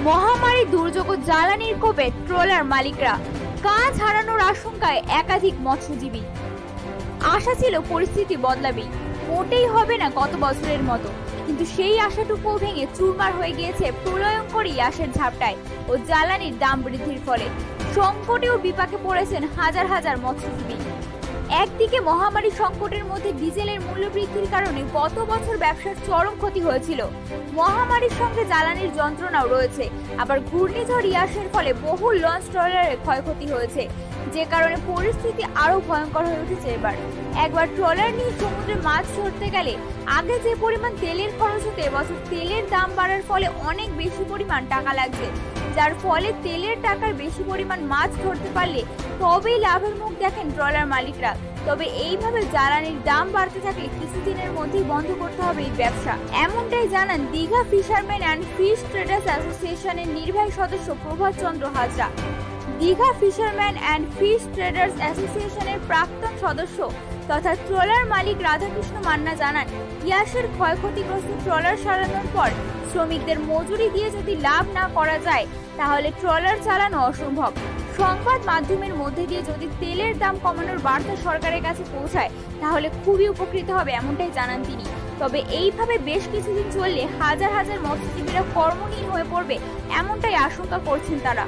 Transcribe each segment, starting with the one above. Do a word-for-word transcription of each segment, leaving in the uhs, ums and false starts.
মহামারী দুর্যোগ ও জ্বালানির কোপে ট্রলার মালিকরা কাজ হারানোর আশঙ্কায় একাধিক মৎস্যজীবী। আশা ছিল পরিস্থিতি বদলাবে, মোটেই হবে না গত বছরের মতো, কিন্তু সেই আশাটুকুও ভেঙে চুরমার হয়ে গিয়েছে প্রলয়ঙ্করী আশের ঝাপটায় ও জ্বালানির দাম বৃদ্ধির ফলে। সংকটে ও বিপাকে পড়েছেন হাজার হাজার মৎস্যজীবী। একদিকে মহামারী সংকটের মধ্যে ডিজেলের মূল্য বৃদ্ধির কারণে গত বছর ব্যবসার চরম ক্ষতি হয়েছিল। মহামারীর সঙ্গে জ্বালানির যন্ত্রণাও রয়েছে। আবার ঘূর্ণিঝড় ইয়াসের ফলে বহু লঞ্চ ট্রলারের ক্ষয়ক্ষতি হয়েছে, যে কারণে পরিস্থিতি আরো ভয়ঙ্কর হয়ে উঠেছে। এবার একবার ট্রলার নিয়ে সমুদ্রে মাছ ধরতে গেলে আগে যে পরিমাণ তেলের খরচ হতো, এবছর তেলের দাম বাড়ার ফলে অনেক বেশি পরিমাণ টাকা লাগছে, যার ফলে তেলের টাকার বেশি পরিমাণ মাছ ধরতে পারলে তবেই লাভের মুখ দেখেন ট্রলার মালিকরা। তবে এইভাবে জ্বালানির দাম বাড়তে থাকলে কিছুদিনের মধ্যেই বন্ধ করতে হবে এই ব্যবসা, এমনটাই জানান Digha fisherman and fish traders অ্যাসোসিয়েশনের নির্বাহী সদস্য Prabhat Chandra Hazra. Digha fisherman and fish traders অ্যাসোসিয়েশনের প্রাক্তন সদস্য তথা ট্রলার মালিক রাধাকৃষ্ণ মান্না জানান, ইয়াসের ক্ষয়ক্ষতিগ্রস্ত ট্রলার সারানোর পর শ্রমিকদের মজুরি দিয়ে যদি লাভ না করা যায় তাহলে ট্রলার চালানো অসম্ভব। সংবাদ মাধ্যমের মধ্যে দিয়ে যদি তেলের দাম কমানোর বার্তা সরকারের কাছে পৌঁছায় তাহলে খুবই উপকৃত হবে, এমনটাই জানান তিনি। তবে এইভাবে বেশ কিছুদিন চললে হাজার হাজার মৎস্যজীবীরা কর্মহীন হয়ে পড়বে, এমনটাই আশঙ্কা করছেন তারা।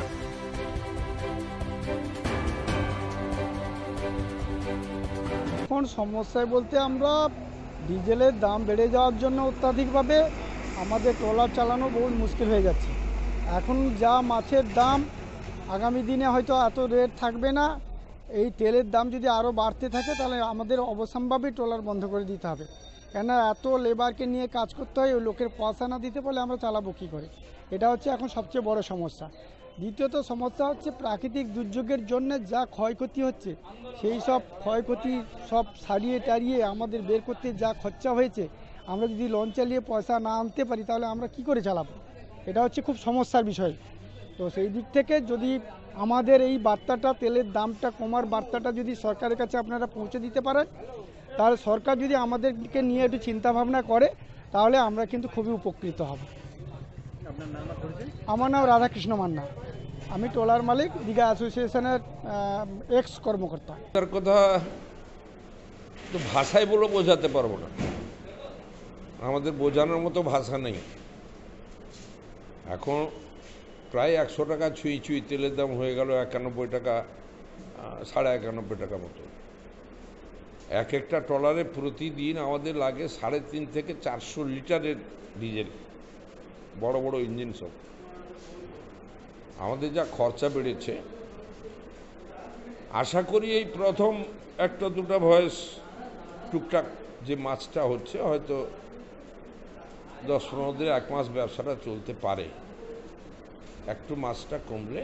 এখন সমস্যায় বলতে আমরা ডিজেলের দাম বেড়ে যাওয়ার জন্য অত্যাধিকভাবে আমাদের ট্রলার চালানো বহু মুশকিল হয়ে যাচ্ছে। এখন যা মাছের দাম, আগামী দিনে হয়তো এত রেট থাকবে না। এই তেলের দাম যদি আরও বাড়তে থাকে তাহলে আমাদের অবশ্যম্ভাবী ট্রলার বন্ধ করে দিতে হবে, কেননা এত লেবারকে নিয়ে কাজ করতে হয়, ওই লোকের পয়সা না দিতে পারলে আমরা চালাবো কী করে? এটা হচ্ছে এখন সবচেয়ে বড় সমস্যা। দ্বিতীয়ত সমস্যা হচ্ছে প্রাকৃতিক দুর্যোগের জন্য যা ক্ষয়ক্ষতি হচ্ছে, সেই সব ক্ষয়ক্ষতি সব সারিয়ে টারিয়ে আমাদের বের করতে যা খরচা হয়েছে, আমরা যদি লঞ্চ চালিয়ে পয়সা না আনতে পারি তাহলে আমরা কি করে চালাবো? এটা হচ্ছে খুব সমস্যার বিষয়। তো সেই দিক থেকে যদি আমাদের এই বার্তাটা, তেলের দামটা কমার বার্তাটা যদি সরকারের কাছে আপনারা পৌঁছে দিতে পারেন, তাহলে সরকার যদি আমাদেরকে নিয়ে একটু চিন্তাভাবনা করে তাহলে আমরা কিন্তু খুবই উপকৃত হব। আমার নাম রাধাকৃষ্ণ মান্না, আমি ট্রলার মালিক, দীঘা অ্যাসোসিয়েশনের এক্স কর্মকর্তা। তার কথা তো ভাষায় বলে বোঝাতে পারবো না, আমাদের বোঝানোর মতো ভাষা নেই। এখন প্রায় একশো টাকা ছুঁই ছুঁই তেলের দাম হয়ে গেল একানব্বই টাকা, সাড়ে একানব্বই টাকা মতো। এক একটা ট্রলারে প্রতিদিন আমাদের লাগে সাড়ে তিন থেকে চারশো লিটারের ডিজেল, বড় বড় ইঞ্জিন সব। আমাদের যা খরচা বেড়েছে, আশা করি এই প্রথম একটা দুটা ভয়েস টুকটাক যে মাছটা হচ্ছে, হয়তো দশ পনেরো দিন এক মাস ব্যবসাটা চলতে পারে। একটু মাছটা কমলে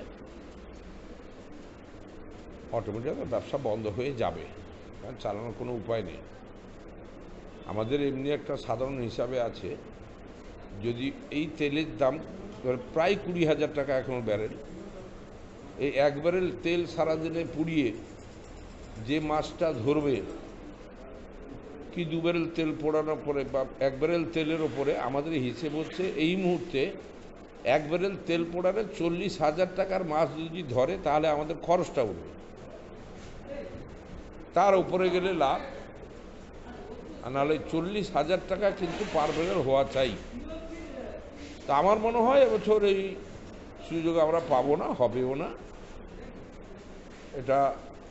অটোমেটিক ব্যবসা বন্ধ হয়ে যাবে, কারণ চালানোর কোনো উপায় নেই। আমাদের এমনি একটা সাধারণ হিসাবে আছে, যদি এই তেলের দাম প্রায় কুড়ি হাজার টাকা এখনো ব্যারেল, এই এক ব্যারেল তেল সারাদিনে পুড়িয়ে যে মাছটা ধরবে, কি দু ব্যারেল তেল পোড়ানোর পরে বা এক ব্যারেল তেলের ওপরে আমাদের হিসেব হচ্ছে এই মুহূর্তে এক ব্যারেল তেল পোড়ালে চল্লিশ হাজার টাকার মাছ যদি ধরে তাহলে আমাদের খরচটা উঠবে, তার উপরে গেলে লাভ। আর নাহলে চল্লিশ হাজার টাকা কিন্তু পার ব্যারেল হওয়া চাই। তা আমার মনে হয় এবছর এই সুযোগ আমরা পাবো না, হবেও না। এটা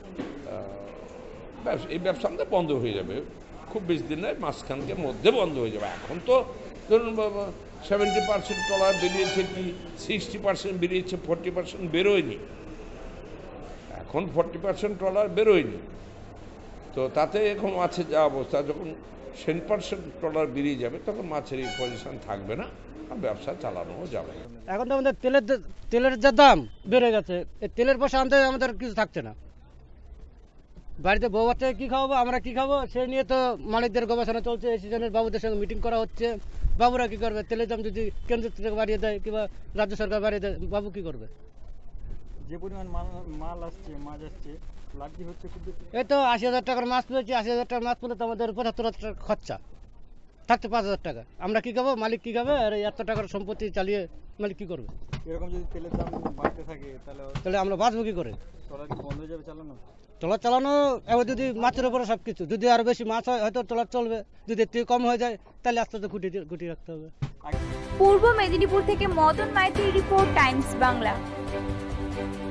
এই ব্যবসা আমাদের বন্ধ হয়ে যাবে, খুব বেশি দিন নয়, মাঝখানকের মধ্যে বন্ধ হয়ে যাবে। এখন তো ধরুন সেভেন্টি পার্সেন্ট ট্রলার বেরিয়েছে, কি সিক্সটি পার্সেন্ট বেরিয়েছে, ফোর্টি পার্সেন্ট বেরোয়নি। এখন ফোর্টি পার্সেন্ট ট্রলার বেরোয়নি, তো তাতে এখন মাছের যা অবস্থা, যখন টেন পার্সেন্ট ট্রলার বেরিয়ে যাবে তখন মাছের এই পজিশন থাকবে না, ব্যবসা চালানোও যাবে। এখন তো আমাদের তেলের তেলের যা দাম বেড়ে গেছে, এই তেলের পয়সা আনতে আমাদের কিছু থাকছে না। বাড়িতে বউ বাচ্চাকে কী খাওয়াবো, আমরা কী খাবো, সে নিয়ে তো মালিকদের গবেষণা চলছে। এই সিজনের বাবুদের সঙ্গে মিটিং করা হচ্ছে, বাবুরা কী করবে? তেলের দাম যদি কেন্দ্র থেকে বাড়িয়ে দেয় কিংবা রাজ্য সরকার বাড়িয়ে দেয়, বাবু কী করবে? যে পরিমাণ মাল মাল আসছে, মাছ আসছে, লাগি হচ্ছে খুব বেশি। এই তো আশি হাজার টাকার মাছ পেয়েছি, আশি হাজার টাকার মাছ পেলে তো আমাদের পঁচাত্তর হাজার টাকা খরচা। থাকছে পাঁচ হাজার টাকা, আমরা কি খাবো, মালিক কি খাবে, আর এই এত টাকার সম্পত্তি চালিয়ে মালিক কি করবে? এরকম যদি তেলের দাম বাড়তে থাকে তাহলে তাহলে আমরা বাঁচবো কি করে? ট্রলার কি বন্ধ হয়ে যাবে চালানো? ট্রলার চালানো এবার যদি মাছের উপরে সব কিছু, যদি আরো বেশি মাছ হয় হয়তো ট্রলার চলবে, যদি এর থেকে কম হয়ে যায় তাহলে আস্তে আস্তে গুটি গুটি রাখতে হবে। পূর্ব মেদিনীপুর থেকে মদন মাইতির রিপোর্ট, টাইমস বাংলা।